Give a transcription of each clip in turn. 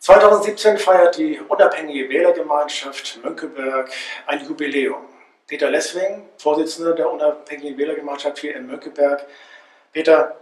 2017 feiert die unabhängige Wählergemeinschaft Mönckeberg ein Jubiläum. Peter Lesswing, Vorsitzender der unabhängigen Wählergemeinschaft hier in Mönckeberg. Peter,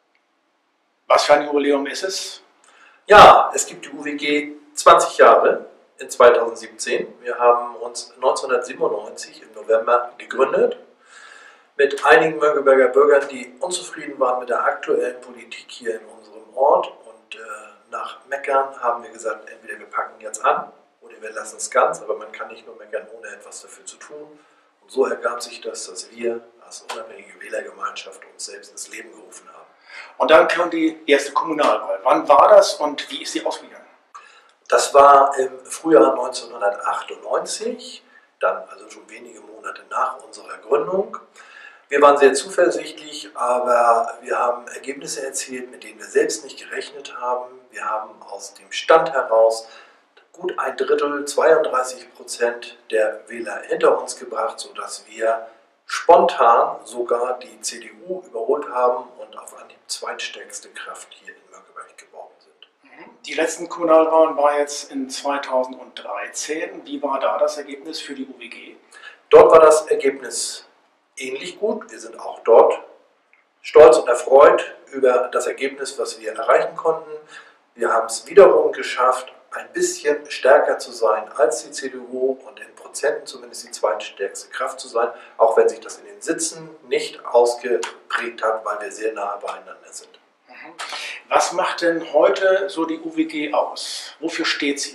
was für ein Jubiläum ist es? Ja, es gibt die UWG 20 Jahre in 2017. Wir haben uns 1997 im November gegründet mit einigen Mönckeberger Bürgern, die unzufrieden waren mit der aktuellen Politik hier in unserem Ort. Und nach Meckern haben wir gesagt, entweder wir packen jetzt an oder wir lassen es ganz, aber man kann nicht nur meckern, ohne etwas dafür zu tun. Und so ergab sich das, dass wir als unabhängige Wählergemeinschaft uns selbst ins Leben gerufen haben. Und dann kam die erste Kommunalwahl. Wann war das und wie ist sie ausgegangen? Das war im Frühjahr 1998, dann also schon wenige Monate nach unserer Gründung. Wir waren sehr zuversichtlich, aber wir haben Ergebnisse erzielt, mit denen wir selbst nicht gerechnet haben. Wir haben aus dem Stand heraus gut ein Drittel, 32% der Wähler hinter uns gebracht, sodass wir spontan sogar die CDU überholt haben und auf Anhieb zweitstärkste Kraft hier in Mönckeberg geworden sind. Die letzten Kommunalwahlen waren jetzt in 2013. Wie war da das Ergebnis für die UWG? Dort war das Ergebnis ähnlich gut. Wir sind auch dort stolz und erfreut über das Ergebnis, was wir erreichen konnten. Wir haben es wiederum geschafft, ein bisschen stärker zu sein als die CDU und in Prozenten zumindest die zweitstärkste Kraft zu sein, auch wenn sich das in den Sitzen nicht ausgeprägt hat, weil wir sehr nahe beieinander sind. Was macht denn heute so die UWG aus? Wofür steht sie?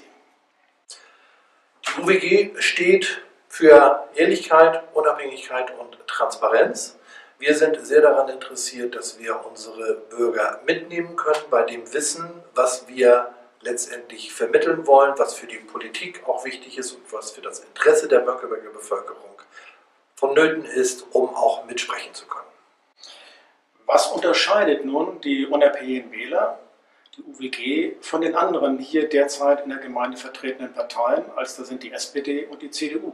Die UWG steht für Ehrlichkeit, Unabhängigkeit und Transparenz. Wir sind sehr daran interessiert, dass wir unsere Bürger mitnehmen können bei dem Wissen, was wir letztendlich vermitteln wollen, was für die Politik auch wichtig ist und was für das Interesse der Mönckeberger Bevölkerung vonnöten ist, um auch mitsprechen zu können. Was unterscheidet nun die unabhängigen Wähler, die UWG, von den anderen hier derzeit in der Gemeinde vertretenen Parteien, als da sind die SPD und die CDU?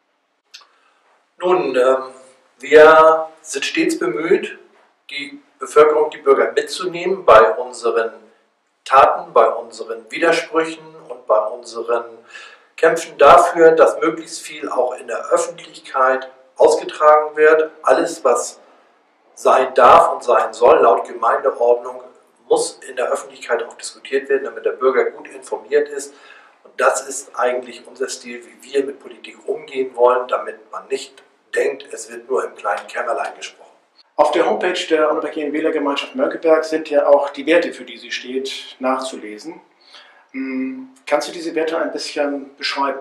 Nun, wir sind stets bemüht, die Bevölkerung, die Bürger mitzunehmen bei unseren Taten, bei unseren Widersprüchen und bei unseren Kämpfen dafür, dass möglichst viel auch in der Öffentlichkeit ausgetragen wird. Alles, was sein darf und sein soll, laut Gemeindeordnung, muss in der Öffentlichkeit auch diskutiert werden, damit der Bürger gut informiert ist. Und das ist eigentlich unser Stil, wie wir mit Politik umgehen wollen, damit man nicht denkt, es wird nur im kleinen Kämmerlein gesprochen. Auf der Homepage der unabhängigen Wählergemeinschaft Mönckeberg sind ja auch die Werte, für die sie steht, nachzulesen. Kannst du diese Werte ein bisschen beschreiben?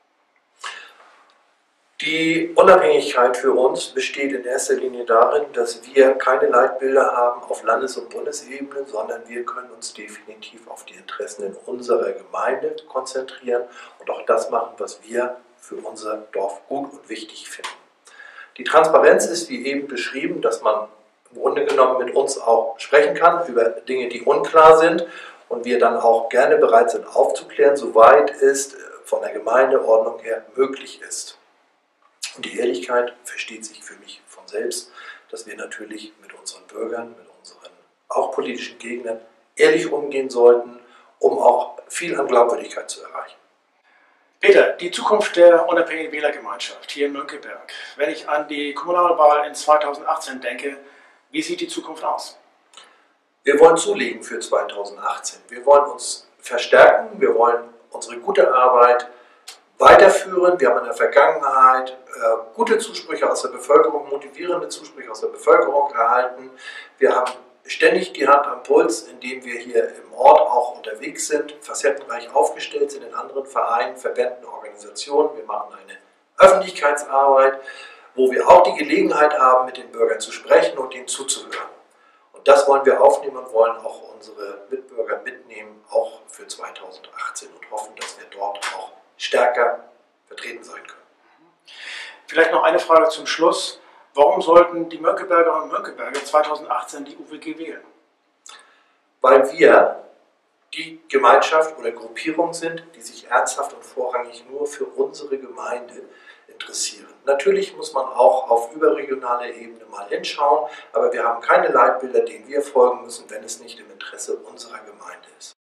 Die Unabhängigkeit für uns besteht in erster Linie darin, dass wir keine Leitbilder haben auf Landes- und Bundesebene, sondern wir können uns definitiv auf die Interessen in unserer Gemeinde konzentrieren und auch das machen, was wir für unser Dorf gut und wichtig finden. Die Transparenz ist, wie eben beschrieben, dass man im Grunde genommen mit uns auch sprechen kann über Dinge, die unklar sind und wir dann auch gerne bereit sind aufzuklären, soweit es von der Gemeindeordnung her möglich ist. Und die Ehrlichkeit versteht sich für mich von selbst, dass wir natürlich mit unseren Bürgern, mit unseren auch politischen Gegnern ehrlich umgehen sollten, um auch viel an Glaubwürdigkeit zu erreichen. Peter, die Zukunft der unabhängigen Wählergemeinschaft hier in Mönckeberg. Wenn ich an die Kommunalwahl in 2018 denke, wie sieht die Zukunft aus? Wir wollen zulegen für 2018. Wir wollen uns verstärken, wir wollen unsere gute Arbeit weiterführen. Wir haben in der Vergangenheit gute Zusprüche aus der Bevölkerung, motivierende Zusprüche aus der Bevölkerung erhalten. Wir haben ständig die Hand am Puls, indem wir hier im Ort auch unterwegs sind, facettenreich aufgestellt sind in anderen Vereinen, Verbänden, Organisationen. Wir machen eine Öffentlichkeitsarbeit, wo wir auch die Gelegenheit haben, mit den Bürgern zu sprechen und ihnen zuzuhören. Und das wollen wir aufnehmen und wollen auch unsere Mitbürger mitnehmen, auch für 2018 und hoffen, dass wir dort auch stärker vertreten sein können. Vielleicht noch eine Frage zum Schluss. Warum sollten die Mönckeberger und Mönckeberger 2018 die UWG wählen? Weil wir die Gemeinschaft oder Gruppierung sind, die sich ernsthaft und vorrangig nur für unsere Gemeinde interessieren. Natürlich muss man auch auf überregionaler Ebene mal hinschauen, aber wir haben keine Leitbilder, denen wir folgen müssen, wenn es nicht im Interesse unserer Gemeinde ist.